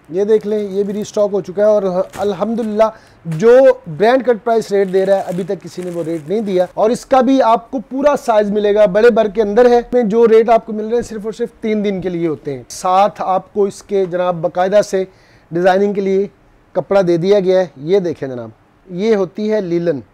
ये देख लें, ये भी रिस्टॉक हो चुका है और अल्हम्दुलिल्लाह जो ब्रांड कट प्राइस रेट दे रहा है अभी तक किसी ने वो रेट नहीं दिया। और इसका भी आपको पूरा साइज मिलेगा, बड़े भर के अंदर है। में जो रेट आपको मिल रहे हैं सिर्फ और सिर्फ 3 दिन के लिए होते हैं। साथ आपको इसके जनाब बाकायदा से डिज़ाइनिंग के लिए कपड़ा दे दिया गया है। ये देखें जनाब, ये होती है लीलन।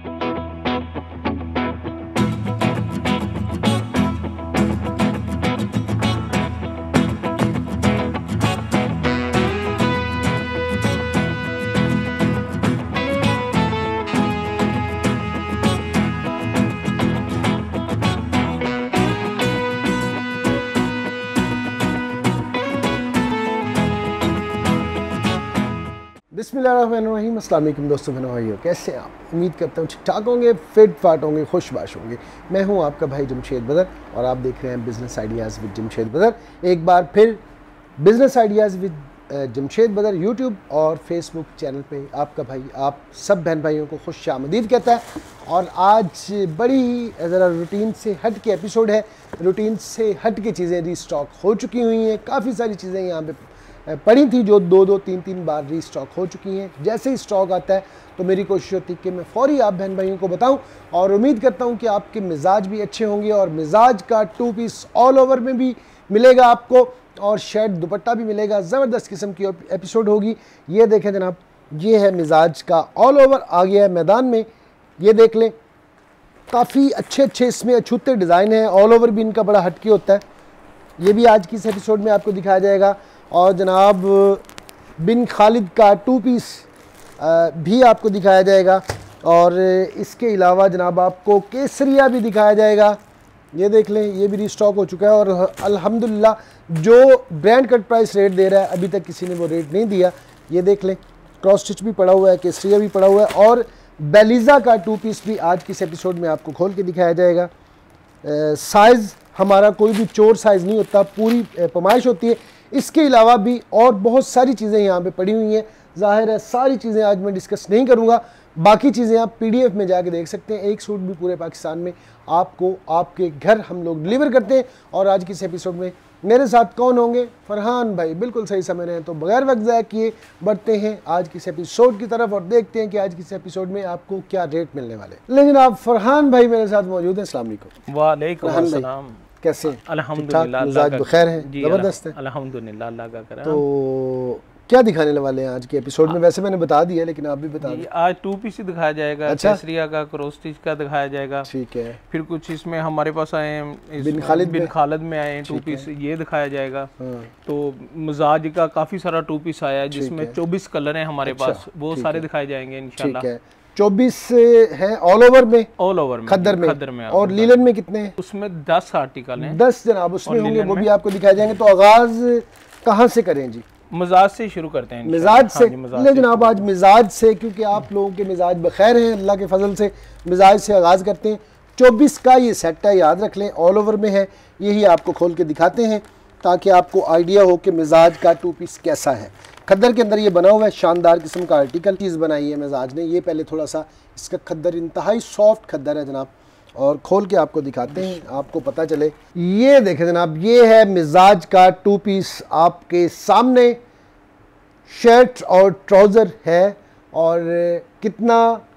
बिस्मिल्लाहिर्रहमानिर्रहीम, अस्सलाम वालेकुम दोस्तों, बहनों भाइयों, कैसे हैं आप? उम्मीद करता हूँ ठीक ठाक होंगे, फिट फाट होंगे, खुशबाश होंगे। मैं हूँ आपका भाई जमशेद बदर और आप देख रहे हैं बिज़नेस आइडियाज़ विद जमशेद बदर। एक बार फिर बिज़नेस आइडियाज़ विद जमशेद बदर यूट्यूब और फेसबुक चैनल पे आपका भाई आप सब बहन भाइयों को खुश आमदीद कहता है। और आज बड़ी ही ज़रा रूटीन से हट के एपिसोड है। रूटीन से हट के चीज़ें रीस्टॉक हो चुकी हुई हैं। काफ़ी सारी चीज़ें यहाँ पे पड़ी थी जो 2-3 बार रीस्टॉक हो चुकी हैं। जैसे ही स्टॉक आता है तो मेरी कोशिश होती है कि मैं फ़ौरी आप बहन भाइयों को बताऊं और उम्मीद करता हूं कि आपके मिजाज भी अच्छे होंगे। और मिजाज का 2 पीस ऑल ओवर में भी मिलेगा आपको और शर्ट दुपट्टा भी मिलेगा। ज़बरदस्त किस्म की एपिसोड होगी। ये देखें जनाब, ये है मिजाज का ऑल ओवर आ गया है मैदान में। ये देख लें, काफ़ी अच्छे अच्छे इसमें अछूते डिज़ाइन हैं। ऑल ओवर भी इनका बड़ा हटके होता है। ये भी आज की इस एपिसोड में आपको दिखाया जाएगा। और जनाब बिन खालिद का 2 पीस भी आपको दिखाया जाएगा। और इसके अलावा जनाब आपको केसरिया भी दिखाया जाएगा। ये देख लें, ये भी रिस्टॉक हो चुका है और अल्हम्दुलिल्लाह जो ब्रांड कट प्राइस रेट दे रहा है अभी तक किसी ने वो रेट नहीं दिया। ये देख लें, क्रॉस स्टिच भी पड़ा हुआ है, केसरिया भी पड़ा हुआ है और बेलिज़ा का 2 पीस भी आज की इस एपिसोड में आपको खोल के दिखाया जाएगा। साइज़ हमारा कोई भी चोर साइज़ नहीं होता, पूरी पैमाइश होती है। इसके अलावा भी और बहुत सारी चीज़ें यहाँ पे पड़ी हुई हैं। ज़ाहिर है सारी चीज़ें आज मैं डिस्कस नहीं करूँगा, बाकी चीज़ें आप PDF में जाके देख सकते हैं। एक सूट भी पूरे पाकिस्तान में आपको आपके घर हम लोग डिलीवर करते हैं। और आज की इस एपिसोड में मेरे साथ कौन होंगे? फरहान भाई बिल्कुल सही समय रहे। तो बगैर वक्त ज़ाया किए बढ़ते हैं आज की इस एपिसोड की तरफ और देखते हैं कि आज की इस एपिसोड में आपको क्या रेट मिलने वाले। लेकिन आप फरहान भाई मेरे साथ मौजूद हैं। अस्सलाम वालेकुम। वालेकुम अस्सलाम। कैसे? अल्हम्दुलिल्लाह, मिजाज बखैर है? ज़बरदस्त है अल्हम्दुलिल्लाह, अल्लाह का करम। तो क्या दिखाने वाले हैं आज के एपिसोड में? वैसे मैंने बता दिया लेकिन आप भी बता दें। आज 2 पीस ही दिखाया जाएगा। अच्छा? केसरिया का, क्रॉस स्टिच का दिखाया जाएगा। ठीक है। फिर कुछ इसमें हमारे पास आए हैं बिन खालिद में आए हैं 2 पीस, ये दिखाया जाएगा। हाँ। तो मिजाज का काफी सारा 2 पीस आया है जिसमें 24 कलर हैं हमारे पास, वो सारे दिखाए जाएंगे इंशाल्लाह। ठीक है, 24 है ऑल ओवर में, ऑल ओवर में, खद्दर में। और लीलन में कितने हैं? उसमें 10 आर्टिकल हैं। 10 जनाब उसमें होंगे, वो भी आपको दिखाए जाएंगे। तो आगाज कहाँ से करें जी? मिजाज से शुरू करते हैं। मिजाज से ले जनाब, आज मिजाज से, क्योंकि आप लोगों के मिजाज बखैर हैं अल्लाह के फजल से। मिजाज से आगाज़ करते हैं। 24 का ये सेट है, याद रख लें, ऑल ओवर में है। यही आपको खोल के दिखाते हैं ताकि आपको आइडिया हो कि मिजाज का 2 पीस कैसा है। खद्दर के अंदर ये बना हुआ है, शानदार किस्म का आर्टिकल चीज़ बनाई है मिजाज ने। ये पहले थोड़ा सा इसका खद्दर इंतहाई सॉफ्ट खद्दर है जनाब, और खोल के आपको दिखाते हैं, आपको पता चले। ये देखें जनाब, ये है मिजाज का 2 पीस आपके सामने। शर्ट और ट्राउज़र है और कितना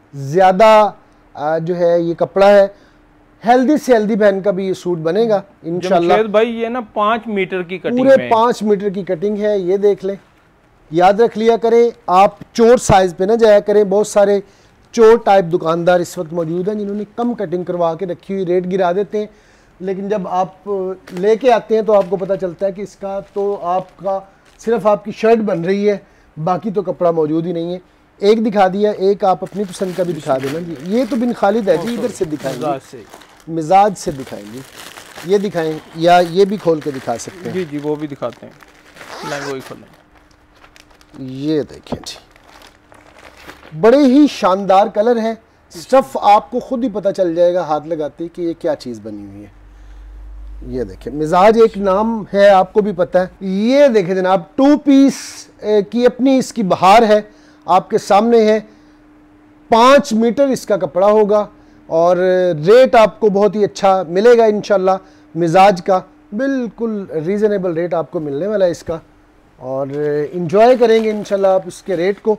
ज़्यादा जो है ये कपड़ा है। हेल्दी से हेल्दी बहन का भी ये सूट बनेगा इंशाल्लाह। भाई ये ना 5 मीटर की कटिंग, पूरे 5 मीटर की कटिंग है। ये देख लें, याद रख लिया करें, आप चोर साइज़ पे ना जाया करें। बहुत सारे चोर टाइप दुकानदार इस वक्त मौजूद हैं जिन्होंने कम कटिंग करवा के रखी हुई, रेट गिरा देते हैं। लेकिन जब आप लेके आते हैं तो आपको पता चलता है कि इसका तो आपका सिर्फ आपकी शर्ट बन रही है, बाकी तो कपड़ा मौजूद ही नहीं है। एक दिखा दिया, एक आप अपनी पसंद का भी दिखा देना जी। ये तो बिन खालिद है जी, इधर से दिखाएंगे, मिजाज से दिखाएंगे। ये दिखाएं या ये भी खोल के दिखा सकते हैं? जी जी, वो भी दिखाते हैं, वही खोलें। ये देखें जी, बड़े ही शानदार कलर है। स्टफ आपको खुद ही पता चल जाएगा हाथ लगाते कि ये क्या चीज़ बनी हुई है। ये देखें, मिजाज एक नाम है, आपको भी पता है। ये देखें जनाब, 2 पीस की अपनी इसकी बहार है, आपके सामने है। 5 मीटर इसका कपड़ा होगा और रेट आपको बहुत ही अच्छा मिलेगा इंशाल्लाह। मिजाज का बिल्कुल रीज़नेबल रेट आपको मिलने वाला है इसका। और इंजॉय करेंगे इंशाल्लाह आप इसके रेट को।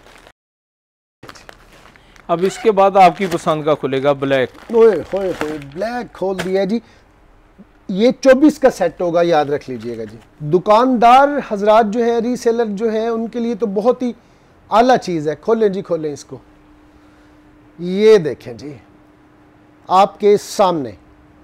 अब इसके बाद आपकी पसंद का खुलेगा ब्लैक। ओए होए होए, ब्लैक खोल दिया जी। ये 24 का सेट होगा, याद रख लीजिएगा जी। दुकानदार हजरात जो है, रीसेलर जो है, उनके लिए तो बहुत ही आला चीज़ है। खोलें जी, खोलें इसको। ये देखें जी, आपके सामने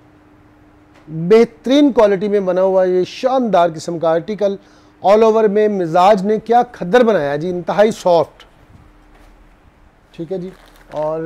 बेहतरीन क्वालिटी में बना हुआ ये शानदार किस्म का आर्टिकल। ऑल ओवर में मिजाज ने क्या खद्दर बनाया जी, इंतहाई सॉफ्ट। ठीक है जी। और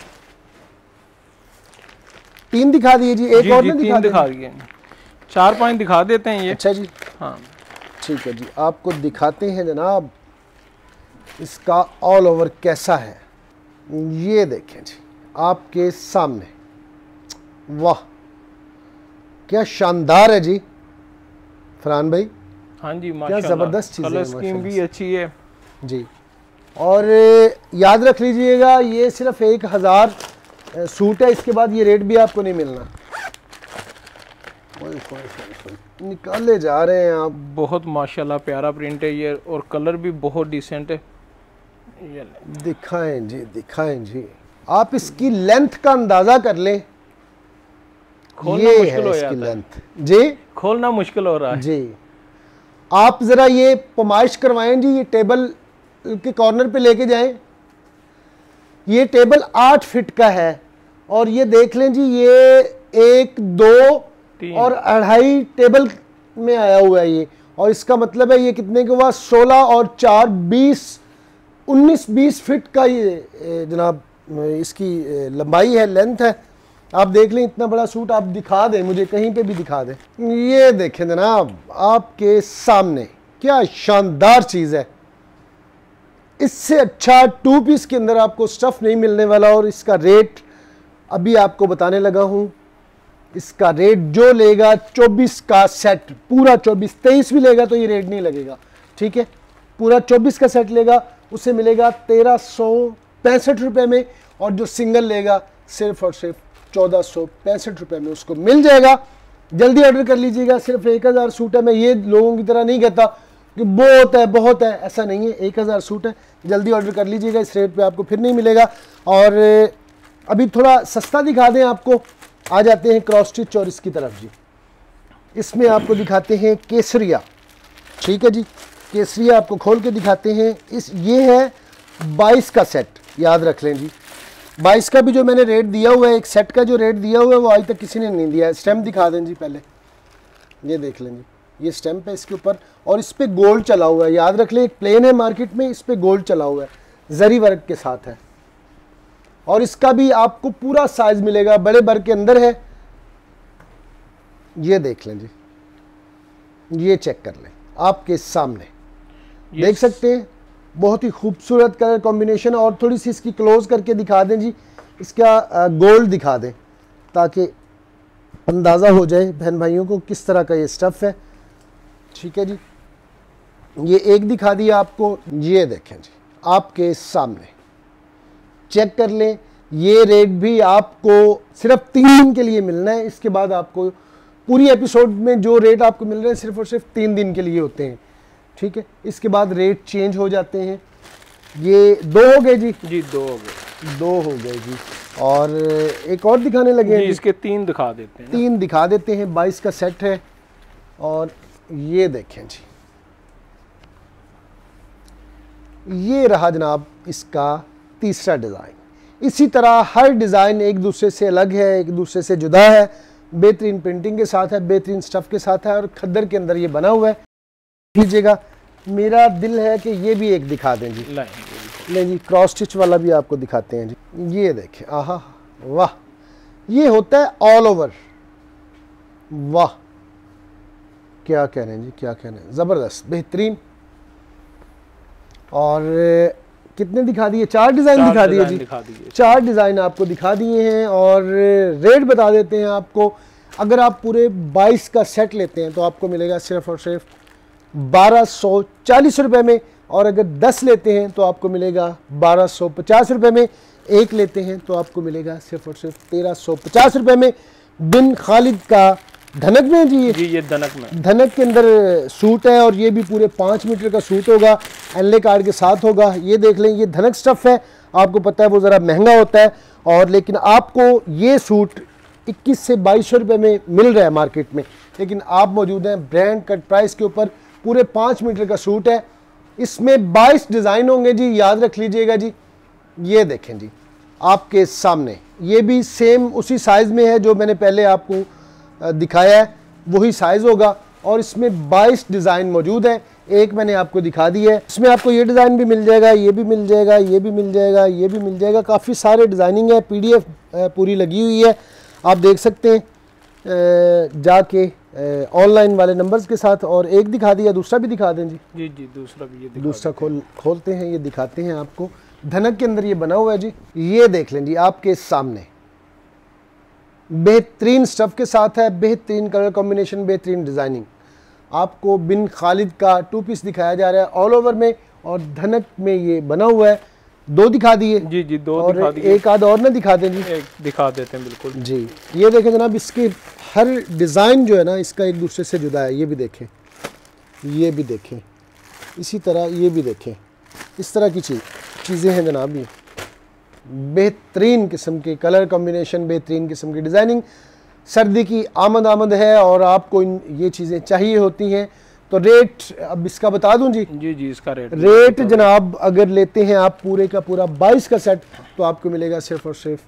3 दिखा दिए जी, एक और दिखा दिए, 4-5 दिखा देते हैं ये। अच्छा जी, हाँ ठीक है जी। आपको दिखाते हैं जनाब इसका ऑल ओवर कैसा है। ये देखें जी आपके सामने, वाह क्या शानदार है जी फरहान भाई। हाँ जी, क्या ज़बरदस्त चीज़ है, कलर स्कीम भी अच्छी है जी। और याद रख लीजिएगा ये सिर्फ 1000 सूट है, इसके बाद ये रेट भी आपको नहीं मिलना। निकाले जा रहे हैं आप। बहुत माशाल्लाह प्यारा प्रिंट है ये, और कलर भी बहुत डिसेंट है। ये दिखाएं जी, दिखाएं जी। आप इसकी लेंथ का अंदाजा कर लें, खोलना मुश्किल हो इसकी लेंथ जी, खोलना मुश्किल हो रहा है जी। आप जरा ये पमाइश करवाएं जी, ये टेबल के कॉर्नर पे लेके जाएं। ये टेबल 8 फीट का है, और ये देख लें जी, ये 1, 2 और 2.5 टेबल में आया हुआ है ये। और इसका मतलब है ये कितने के हुआ, 16 और 4 20, 19-20 फीट का ये जनाब इसकी लंबाई है, लेंथ है। आप देख लें, इतना बड़ा सूट आप दिखा दें मुझे, कहीं पे भी दिखा दें। ये देखें जनाब आपके सामने, क्या शानदार चीज़ है। इससे अच्छा 2 पीस के अंदर आपको स्टफ नहीं मिलने वाला। और इसका रेट अभी आपको बताने लगा हूं। इसका रेट जो लेगा 24 का सेट, पूरा 24, 23 भी लेगा तो ये रेट नहीं लगेगा। ठीक है, पूरा 24 का सेट लेगा उसे मिलेगा 1365 रुपये में, और जो सिंगल लेगा सिर्फ और सिर्फ 1465 रुपये में उसको मिल जाएगा। जल्दी ऑर्डर कर लीजिएगा। सिर्फ 1000 सूट है, मैं ये लोगों की तरह नहीं कहता कि बहुत है, ऐसा नहीं है। 1000 सूट है, जल्दी ऑर्डर कर लीजिएगा, इस रेट पे आपको फिर नहीं मिलेगा। और अभी थोड़ा सस्ता दिखा दें आपको, आ जाते हैं क्रॉस स्टिच और इसकी तरफ जी। इसमें आपको दिखाते हैं केसरिया। ठीक है जी, केसरिया आपको खोल के दिखाते हैं। ये है 22 का सेट, याद रख लें जी। 22 का भी जो मैंने रेट दिया हुआ है, एक सेट का जो रेट दिया हुआ है, वो आज तक किसी ने नहीं दिया है। स्टैम्प दिखा दें जी पहले, ये देख लें जी, ये स्टैम्प है इसके ऊपर, और इस पर गोल्ड चला हुआ है। याद रख लें, एक प्लेन है मार्केट में, इस पर गोल्ड चला हुआ है, जरी वर्क के साथ है। और इसका भी आपको पूरा साइज मिलेगा, बड़े बर के अंदर है। ये देख लें जी, ये चेक कर लें आपके सामने, देख सकते हैं बहुत ही खूबसूरत कलर कॉम्बिनेशन। और थोड़ी सी इसकी क्लोज करके दिखा दें जी, इसका गोल्ड दिखा दें ताकि अंदाज़ा हो जाए बहन भाइयों को किस तरह का ये स्टफ़ है। ठीक है जी, ये एक दिखा दिया आपको। ये देखें जी आपके सामने, चेक कर लें। ये रेट भी आपको सिर्फ 3 दिन के लिए मिलना है। इसके बाद आपको पूरी एपिसोड में जो रेट आपको मिल रहे हैं सिर्फ और सिर्फ 3 दिन के लिए होते हैं। ठीक है, इसके बाद रेट चेंज हो जाते हैं। ये 2 हो गए जी, 2 हो गए जी। और एक और दिखाने लगे हैं, इसके 3 दिखा देते हैं। 3 दिखा देते हैं। 22 का सेट है। और ये देखें जी, ये रहा जनाब इसका तीसरा डिज़ाइन। इसी तरह हर डिज़ाइन एक दूसरे से अलग है, एक दूसरे से जुदा है। बेहतरीन प्रिंटिंग के साथ है, बेहतरीन स्टफ़ के साथ है, और खद्दर के अंदर ये बना हुआ है। लीजिएगा, मेरा दिल है कि ये भी एक दिखा दें जी। नहीं जी, क्रॉस स्टिच वाला भी आपको दिखाते हैं जी। ये देखें, आहा वाह, ये होता है ऑल ओवर। वाह क्या कह रहे हैं जी, क्या कह रहे हैं, ज़बरदस्त, बेहतरीन। और कितने दिखा दिए, 4 डिज़ाइन दिखा दिए जी। 4 डिज़ाइन आपको दिखा दिए हैं। और रेट बता देते हैं आपको। अगर आप पूरे 22 का सेट लेते हैं तो आपको मिलेगा सिर्फ और सिर्फ 1240 रुपये में। और अगर 10 लेते हैं तो आपको मिलेगा 1250 रुपये में। एक लेते हैं तो आपको मिलेगा सिर्फ और सिर्फ 1350 रुपये में। बिन खालिद का धनक में है जी ये? जी ये धनक में, धनक के अंदर सूट है और ये भी पूरे 5 मीटर का सूट होगा, एनले कार्ड के साथ होगा। ये देख लें, ये धनक स्टफ है, आपको पता है वो ज़रा महंगा होता है, और लेकिन आपको ये सूट 21 से 2200 रुपये में मिल रहा है मार्केट में, लेकिन आप मौजूद हैं ब्रांड कट प्राइस के ऊपर। पूरे 5 मीटर का सूट है, इसमें 22 डिज़ाइन होंगे जी, याद रख लीजिएगा जी। ये देखें जी आपके सामने, ये भी सेम उसी साइज़ में है जो मैंने पहले आपको दिखाया है, वही साइज़ होगा, और इसमें 22 डिज़ाइन मौजूद है। एक मैंने आपको दिखा दी है, इसमें आपको ये डिज़ाइन भी मिल जाएगा, ये भी मिल जाएगा, ये भी मिल जाएगा, ये भी मिल जाएगा, काफ़ी सारे डिज़ाइनिंग है, PDF पूरी लगी हुई है, आप देख सकते हैं जाके ऑनलाइन वाले नंबर्स के साथ। और एक दिखा दिया, दूसरा भी दिखा दें जी। जी जी दूसरा भी, ये दूसरा खोलते हैं, ये दिखाते हैं आपको। धनक के अंदर ये बना हुआ है जी, ये देख लें जी आपके सामने, बेहतरीन स्टफ के साथ है, बेहतरीन कलर कॉम्बिनेशन, बेहतरीन डिज़ाइनिंग। आपको बिन खालिद का 2 पीस दिखाया जा रहा है ऑल ओवर में, और धनक में ये बना हुआ है। 2 दिखा दिए जी जी, 2 और दिखा दिए, एक आध और ना दिखा दें जी। एक दिखा देते हैं बिल्कुल जी। ये देखें जनाब, इसके हर डिज़ाइन जो है ना इसका एक दूसरे से जुदा है। ये भी देखें, ये भी देखें, इसी तरह ये भी देखें, इस तरह की चीज़ें हैं जनाब। ये बेहतरीन किस्म के कलर कॉम्बिनेशन, बेहतरीन किस्म की डिज़ाइनिंग। सर्दी की आमद है और आपको ये चीज़ें चाहिए होती हैं। तो रेट अब इसका बता दूं जी। जी जी, इसका रेट जनाब अगर लेते हैं आप पूरे का पूरा 22 का सेट, तो आपको मिलेगा सिर्फ और सिर्फ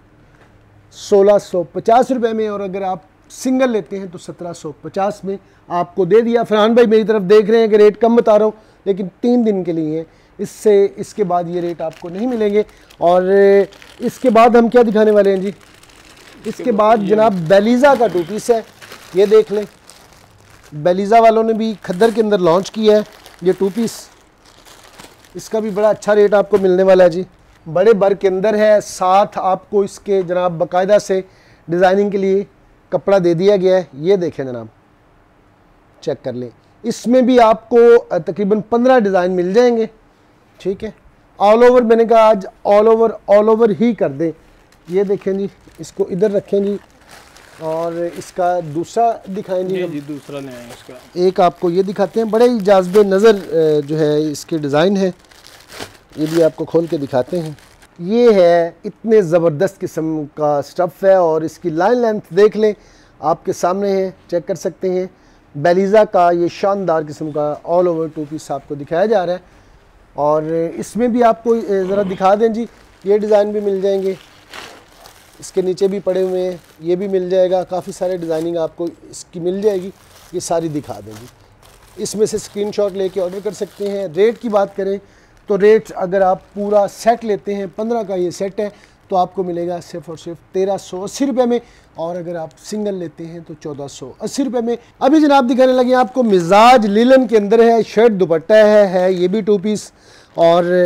1650 रुपये में, और अगर आप सिंगल लेते हैं तो 1750 में आपको दे दिया। फरहान भाई मेरी तरफ देख रहे हैं कि रेट कम बता रहा हूँ, लेकिन 3 दिन के लिए, इसके बाद ये रेट आपको नहीं मिलेंगे। और इसके बाद हम क्या दिखाने वाले हैं जी, इसके बाद जनाब बेलीज़ा का 2 पीस है। ये देख लें, बेलीज़ा वालों ने भी खद्दर के अंदर लॉन्च किया है ये 2 पीस। इसका भी बड़ा अच्छा रेट आपको मिलने वाला है जी। बड़े बर के अंदर है, साथ आपको इसके जनाब बाकायदा से डिज़ाइनिंग के लिए कपड़ा दे दिया गया है। ये देखें जनाब, चेक कर लें, इसमें भी आपको तकरीबन 15 डिज़ाइन मिल जाएंगे। ठीक है, ऑल ओवर मैंने कहा आज ऑल ओवर ही कर दें। ये देखें जी, इसको इधर रखें जी, और इसका दूसरा दिखाएं जी। जी दूसरा ले आएंगे इसका। एक आपको ये दिखाते हैं, बड़े ही जाज़बे नज़र जो है इसके डिज़ाइन है, ये भी आपको खोल के दिखाते हैं। ये है, इतने ज़बरदस्त किस्म का स्टफ़ है, और इसकी लाइन लेंथ देख लें, आपके सामने है, चेक कर सकते हैं। बेलीज़ा का ये शानदार किस्म का ऑल ओवर 2 पीस आपको दिखाया जा रहा है। और इसमें भी आपको ज़रा दिखा दें जी, ये डिज़ाइन भी मिल जाएंगे, इसके नीचे भी पड़े हुए हैं, ये भी मिल जाएगा, काफ़ी सारे डिज़ाइनिंग आपको इसकी मिल जाएगी। ये सारी दिखा दें जी, इसमें से स्क्रीनशॉट लेके ऑर्डर कर सकते हैं। रेट की बात करें तो रेट अगर आप पूरा सेट लेते हैं, 15 का ये सेट है, तो आपको मिलेगा सिर्फ और सिर्फ 1380 रुपये में, और अगर आप सिंगल लेते हैं तो 1480 रुपये में। अभी जनाब दिखाने लगे आपको मिजाज लीलन के अंदर है, शर्ट दुपट्टा है ये भी 2 पीस, और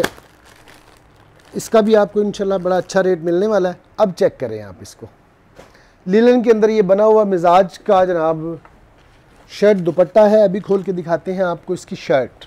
इसका भी आपको इंशाल्लाह बड़ा अच्छा रेट मिलने वाला है। अब चेक करें आप इसको, लीलन के अंदर ये बना हुआ मिजाज का जनाब शर्ट दुपट्टा है। अभी खोल के दिखाते हैं आपको इसकी शर्ट।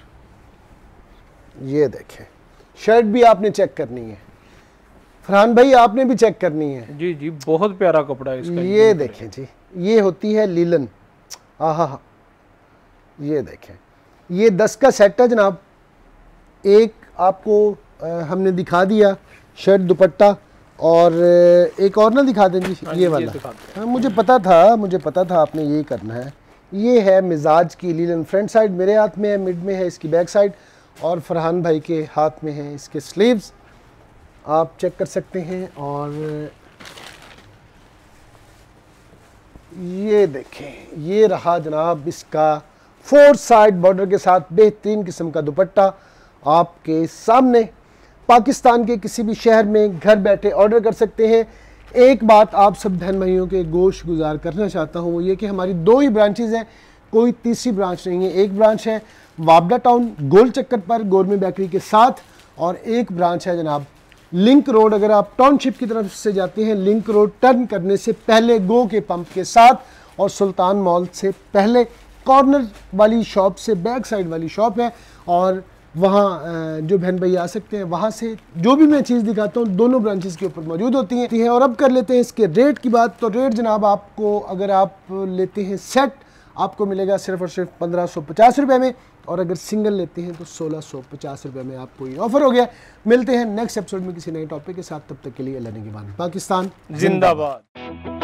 ये देखें, शर्ट भी आपने चेक करनी है, फरहान भाई आपने भी चेक करनी है। जी जी, बहुत प्यारा कपड़ा है इसका। ये देखें जी, ये होती है लीलन। हाँ, ये देखें, ये 10 का सेट है जनाब। एक आपको हमने दिखा दिया शर्ट दुपट्टा, और एक और ना दिखा दें जी, ये वाला। हाँ, मुझे पता था आपने ये करना है। ये है मिजाज की लीलन, फ्रंट साइड मेरे हाथ में है, मिड में है इसकी बैक साइड, और फरहान भाई के हाथ में है इसके स्लीव्स, आप चेक कर सकते हैं। और ये देखें, ये रहा जनाब इसका 4 साइड बॉर्डर के साथ बेहतरीन किस्म का दुपट्टा आपके सामने। पाकिस्तान के किसी भी शहर में घर बैठे ऑर्डर कर सकते हैं। एक बात आप सब बहन भाइयों के गोश गुजार करना चाहता हूँ, वो ये कि हमारी 2 ही ब्रांचेज़ हैं, कोई तीसरी ब्रांच नहीं है। एक ब्रांच है वाबडा टाउन गोल चक्कर पर गोरमे बेकरी के साथ, और एक ब्रांच है जनाब लिंक रोड। अगर आप टाउनशिप की तरफ से जाते हैं, लिंक रोड टर्न करने से पहले गो के पंप के साथ, और सुल्तान मॉल से पहले कॉर्नर वाली शॉप से बैक साइड वाली शॉप है। और वहाँ जो बहन भाई आ सकते हैं, वहाँ से जो भी मैं चीज़ दिखाता हूँ दोनों ब्रांचेस के ऊपर मौजूद होती हैं। और अब कर लेते हैं इसके रेट की बात। तो रेट जनाब आपको अगर आप लेते हैं सेट आपको मिलेगा सिर्फ और सिर्फ 1550 रुपये में, और अगर सिंगल लेते हैं तो 1650 रुपये में आपको ये ऑफर हो गया। मिलते हैं नेक्स्ट एपिसोड में किसी नए टॉपिक के साथ, तब तक के लिए अल्लाह निगहबान। पाकिस्तान जिंदाबाद।